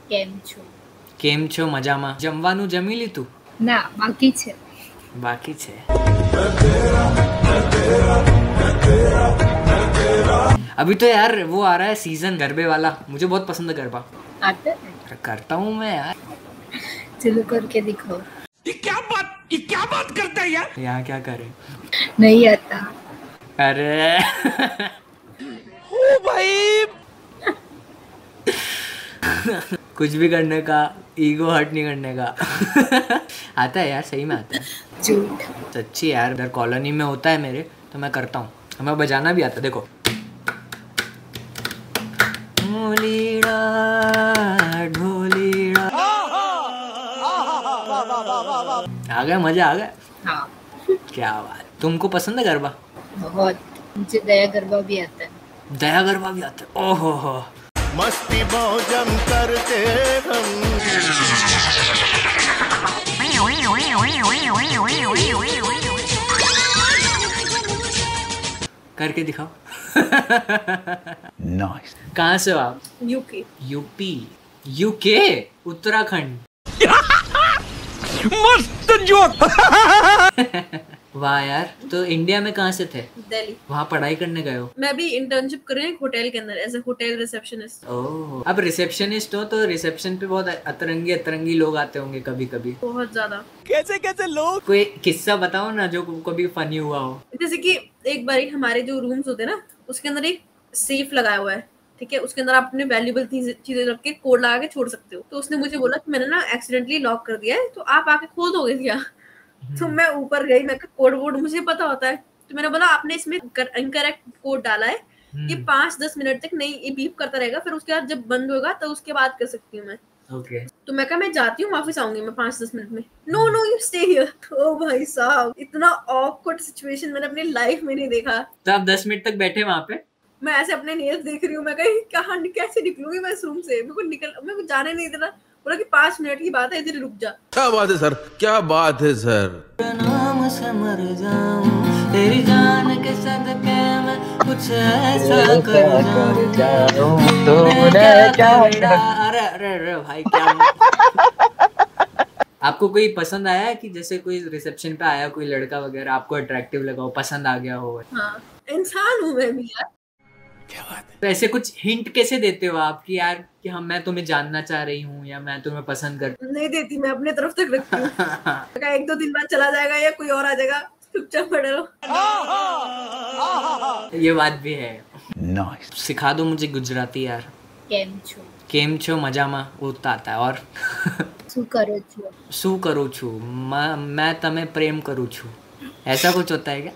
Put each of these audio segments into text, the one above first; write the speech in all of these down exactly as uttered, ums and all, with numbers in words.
કેમ છો? કેમ છો? મજામાં. જમવાનું જમી લીધું? ના, બાકી છે. બાકી છે. अभी तो यार वो आ रहा है सीजन गरबे वाला, मुझे बहुत पसंद है गरबा. आता है? करता हूँ मैं यार. चलो करके दिखाओ. ये क्या बात ये क्या बात करता है यार? यहाँ क्या करे? नहीं आता. अरे ओ भाई कुछ भी करने का, ईगो हर्ट नहीं करने का. आता है यार, सही में आता है. झूठ. सच्ची यार, इधर कॉलोनी में होता है मेरे, तो मैं करता हूँ. हमें बजाना भी आता है. देखो, ढोलीड़ा ढोलीड़ा. आ गया, मजा आ गया. हाँ. क्या बात. तुमको पसंद है गरबा? बहुत. मुझे दया गरबा भी आता है. दया गरबा भी आता है. ओहो हो. मस्ती मौजम करते हम. करके दिखाओ. नाइस. कहाँ से हो आप? यूके. यूपी. यूके? उत्तराखंड. मस्त जोक. वाह यार. तो इंडिया में कहाँ से थे? दिल्ली. वहाँ पढ़ाई करने गए हो? मैं भी इंटर्नशिप कर रही हूँ होटल के अंदर as a hotel receptionist. Oh. अब रिसेप्शनिस्ट हो तो रिसेप्शन पे बहुत अतरंगी अतरंगी लोग आते होंगे कभी कभी. बहुत ज्यादा. कैसे कैसे लोग? कोई किस्सा बताओ ना जो कभी फनी हुआ हो. जैसे कि एक बार हमारे जो रूम्स होते हैं ना, उसके अंदर एक सेफ लगाया हुआ है. ठीक है, उसके अंदर आप अपने वैल्यूएबल चीजें रख के कोड लगा के छोड़ सकते हो. तो उसने मुझे बोला कि मैंने ना एक्सीडेंटली लॉक कर दिया है, तो आप आके खोल दोगे क्या? तो मैं ऊपर गई, मैं कोड वोड मुझे पता होता है, तो मैंने बोला आपने इसमें इनकरेक्ट कोड डाला है, ये पाँच दस मिनट तक नहीं ये बीप करता रहेगा, फिर उसके बाद जब बंद होगा तो उसके बाद कर सकती हूँ मैं. ओके. तो मैं कहा मैं जाती हूँ, वापस आऊंगी मैं पाँच दस मिनट में. No no you stay here. ओ भाई साहब, इतना ऑकवर्ड सिचुएशन मैंने अपनी लाइफ में नहीं देखा. तो आप दस मिनट तक बैठे वहाँ पे? मैं ऐसे अपने नेल्स देख रही हूँ, मैं कहीं कहाँ कैसे निकलूंगी मैं इस रूम से. मेरे को निकल मेरे को जाने नहीं देना. बोला कि पाँच मिनट की बात है, इधर रुक जा. क्या बात है सर, क्या बात है सर. नाम से मर जाऊं तेरी जान के सदके में कुछ ऐसा कर जाऊं तूने क्या किया. अरे अरे अरे भाई क्या. आपको कोई पसंद आया है कि जैसे कोई रिसेप्शन पे आया कोई लड़का वगैरह, आपको अट्रैक्टिव लगा हो, पसंद आ गया हो? हाँ, इंसान हूँ मैं भी यार. क्या बात है? तो ऐसे कुछ हिंट कैसे देते हो आप कि यार कि हम मैं तुम्हें जानना चाह रही हूँ या मैं तुम्हें पसंद कर. नहीं देती, मैं अपने तरफ तक रखती हूँ. एक दो दिन बाद चला जाएगा या कोई और आ जाएगा, चुपचाप पड़े रहो. ये बात भी है. नाइस. सिखा दो मुझे गुजराती यार. કેમ છો? કેમ છો? મજામાં. ઉતા आता है. और શું કરો છો? શું કરું છું? मैं तमें प्रेम करूँ છું. ऐसा कुछ होता है क्या?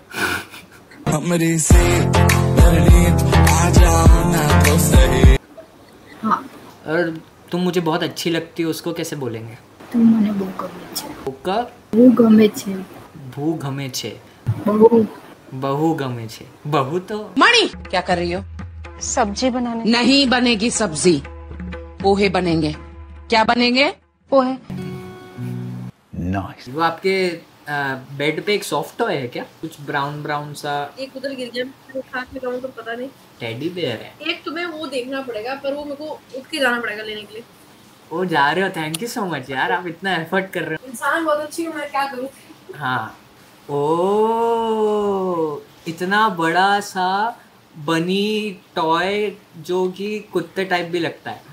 हाँ. और तुम मुझे बहुत अच्छी लगती हो, उसको कैसे बोलेंगे? તું મને બહુ ગમે છે. ભૂકા બહુ ગમે છે. ભू गमे छे. બહુ. बहु गमे छे. बहु तो मणि क्या कर रही हो? सब्जी बनाने. नहीं बनेगी सब्जी, पोहे बनेंगे. क्या बनेंगे? पोहे. नाइस. वो आपके बेड पे एक सॉफ्ट टॉय है क्या? कुछ ब्राउन ब्राउन सा. एक उधर गिर गया, मैं उठा के लाऊं तो पता नहीं. टेडी बेयर है. एक तुम्हें वो देखना पड़ेगा, पर वो मेरे को उठ के जाना पड़ेगा लेने के लिए. वो जा रहे हो. थैंक यू सो मच यार, आप इतना एफर्ट कर रहे इंसान बहुत अच्छी हूँ मैं, क्या करूँ. हो. हाँ. ओ इतना बड़ा सा बनी टॉय जो कि कुत्ते टाइप भी लगता है.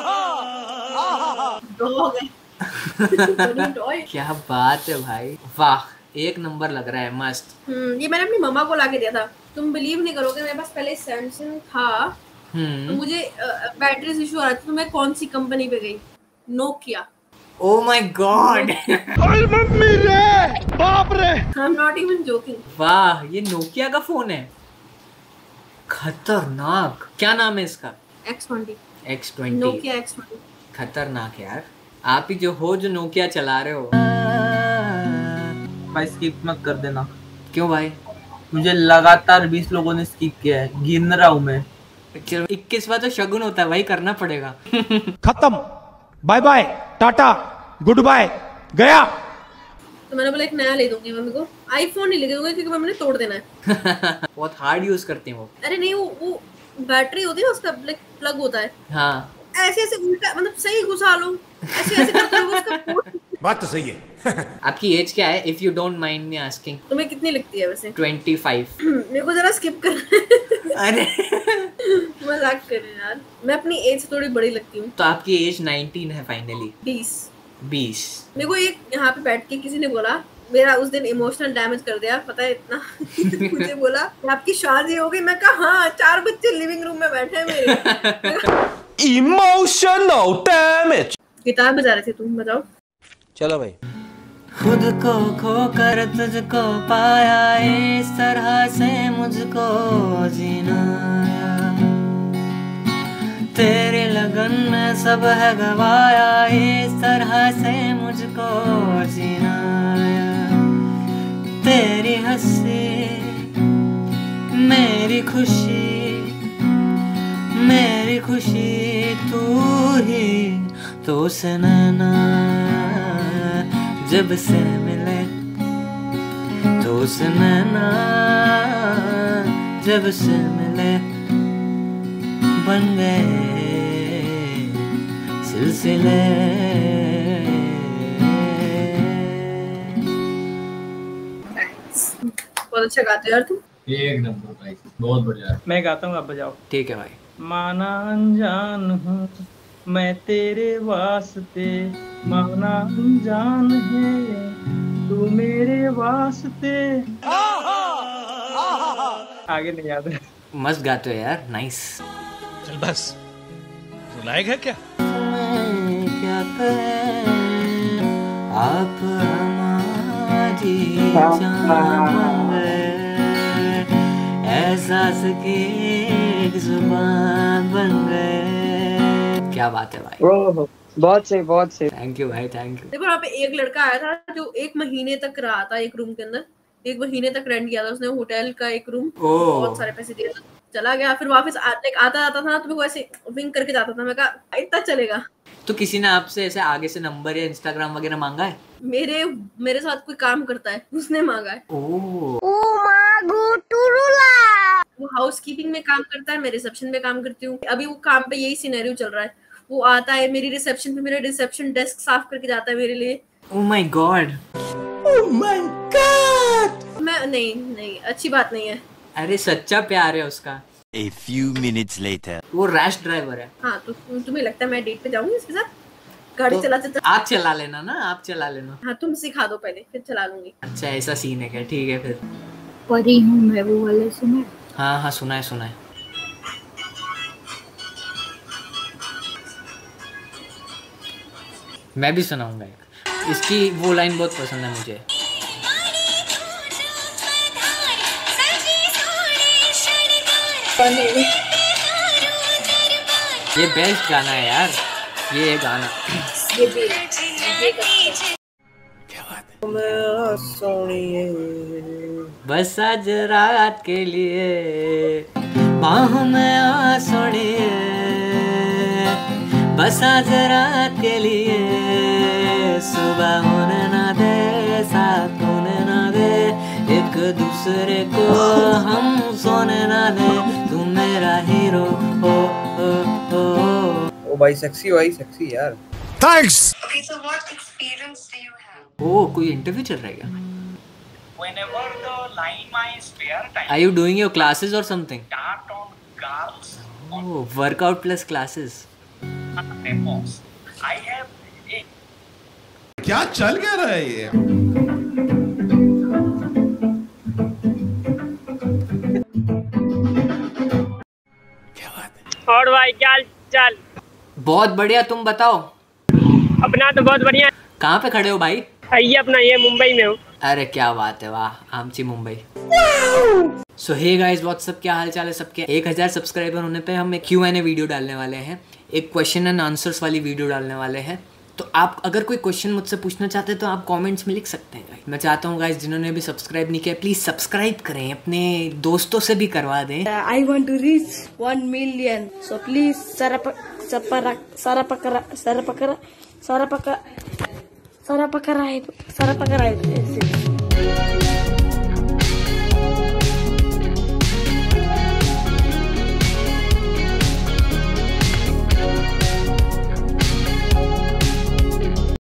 डॉग है. बनी टॉय. क्या बात है भाई, वाह. एक नंबर लग रहा है, मस्त. हम्म ये मैंने अपनी मम्मा को लाके दिया था. तुम बिलीव नहीं करोगे, मेरे पास पहले सैमसंग था. तो मुझे बैटरी इशू आ रहा था, तो मैं कौन सी कंपनी पे गई? Nokia. Oh my god. Mummy रे, बाप रे. I am not even joking. वाह, ये नोकिया का फोन है. खतरनाक. क्या नाम है इसका? X twenty. X twenty. Nokia X twenty. खतरनाक यार. आप ही जो हो जो नोकिया चला रहे हो. भाई स्किप मत कर देना. क्यों भाई? मुझे लगातार बीस लोगों ने स्किप किया है, गिन रहा हूँ मैं. चलो इक्कीसवां तो शगुन होता है भाई, करना पड़ेगा. खत्म. Bye bye, tata, goodbye, गया. तो मैंने बोला एक नया ले दूंगी मम्मी को. आईफोन नहीं ले दूंगी क्योंकि मम्मी ने तोड़ देना है. बहुत हार्ड यूज करते हैं वो. अरे नहीं, वो वो बैटरी होती है ना, उसका प्लग होता है. हाँ. ऐसे ऐसे उल्टा मतलब सही घुसा लो, ऐसे ऐसे करते हुए उसका पोट। बात तो सही है। आपकी एज क्या है if you don't mind me asking? तुम्हें कितनी लगती है वैसे? Twenty five. मेरे को जरा स्किप कर। अरे मजाक कर रहे हैं यार, मैं अपनी एज थोड़ी बड़ी लगती हूँ। तो आपकी एज नाइनटीन है फाइनली? बीस। बीस। मेरे को एक यहाँ पे बैठ के किसी ने बोला, मेरा उस दिन इमोशनल डैमेज कर दिया, पता है इतना। मुझे बोला आपकी शादी हो गई, मैं कहा हाँ, चार बच्चे लिविंग रूम में बैठे हैं मेरे। Emotional damage. गिटार बजा रहे थे तुम, बताओ। चलो भाई। खुद को खो कर तुझको पाया, इस तरह से मुझको जीना आया, तेरे लगन में सब है गवाया, इस तरह से मुझको जीना आया, तेरी हंसी मेरी खुशी, मेरी खुशी तू ही तो से नैना जब से मिले, तो से नैना जब से मिले बन गए सिलसिले। बहुत अच्छा गाते हो यार तुम। एक नंबर भाई, बहुत बढ़िया। मैं गाता हूँ, आप बजाओ। ठीक है भाई। माना अनजान हूँ मैं तेरे वास्ते, माना अनजान है तू मेरे वास्ते। आगे नहीं याद है। मस्त गाते हो यार, नाइस। चल बस, रुलाएगा है क्या? क्या करें आप हमारी जान गए, एहसास की एक जुबान बन गए। क्या बात है भाई, ओह बहुत सही, बहुत सही। थैंक यू भाई, थैंक यू। देखो वहाँ पे एक लड़का आया था जो एक महीने तक रहा था एक रूम के अंदर, एक महीने तक रेंट किया था उसने होटल का एक रूम, बहुत सारे पैसे दिए था, चला गया। फिर वापस लाइक आता जाता था ना, तो मेरे को ऐसे विंक करके जाता था। मैं कहा इतना चलेगा। तो किसी ने आपसे ऐसे आगे से नंबर या इंस्टाग्राम वगैरह मांगा है? मेरे मेरे साथ कोई काम करता है, उसने मांगा है। ओह वो हाउसकीपिंग में काम करता है, मैं रिसेप्शन में काम करती हूँ। अभी वो काम पे यही सिनेरियो चल रहा है। वो आता है मेरी रिसेप्शन पे, मेरा रिसेप्शन डेस्क साफ करके जाता है मेरे लिए। Oh my god, oh my god. मैं नहीं नहीं अच्छी बात नहीं है। अरे सच्चा प्यार है उसका। A few minutes later. वो रैश ड्राइवर है। हाँ तो तुम्हें लगता है मैं डेट पे जाऊंगी इसके साथ? गाड़ी तो चलाते चलाते आप चला लेना ना, आप चला लेना। हाँ तुम सिखा दो पहले, फिर चला लूंगी। अच्छा ऐसा सीन है क्या? ठीक है फिर। परी हूँ मैं वो वाले सुना? हाँ हाँ सुना है, सुना है। मैं भी सुनाऊंगा एक। इसकी वो लाइन बहुत पसंद है मुझे। ये बेस्ट गाना है यार, ये गाना। ये भी, ये क्या बात है। बस आज रात के लिए बाहों में आ सोनिए, बस आज रात के लिए सुबह होने ना दे, साथ होने ना दे, एक दूसरे को हम सोने ना दे, तू मेरा हीरो हो हो हो। ओ भाई सेक्सी, भाई सेक्सी यार। Thanks. Okay, so what experience do you have? ओ कोई इंटरव्यू चल रहा है क्या? Whenever the line my spare time. Are you doing your classes or something? Start on girls Oh, workout plus classes. tempos. I have a क्या चल क्या रहा है ये? क्या बात है। और भाई क्या चाल? बहुत बढ़िया, तुम बताओ। अपना तो बहुत बढ़िया। कहाँ पे खड़े हो भाई? ये अपना ये मुंबई में हूँ। अरे क्या बात है, वाह आमची Mumbai. So hey guys what's up, क्या हाल चाल है सबके? एक हजार सब्सक्राइबर होने पे हम एक क्यू एन ए वीडियो डालने वाले हैं, एक क्वेश्चन एंड आंसर्स वाली वीडियो डालने वाले हैं। तो आप अगर कोई क्वेश्चन मुझसे पूछना चाहते हैं तो आप कमेंट्स में लिख सकते हैं गाइस। मैं चाहता हूँ गाइस जिन्होंने भी सब्सक्राइब नहीं किया प्लीज सब्सक्राइब करें, अपने दोस्तों से भी करवा दें। I want to reach one million, so please सरप सरपरा सरपकरा सरपकरा सरपका सरपकरा सरपकरा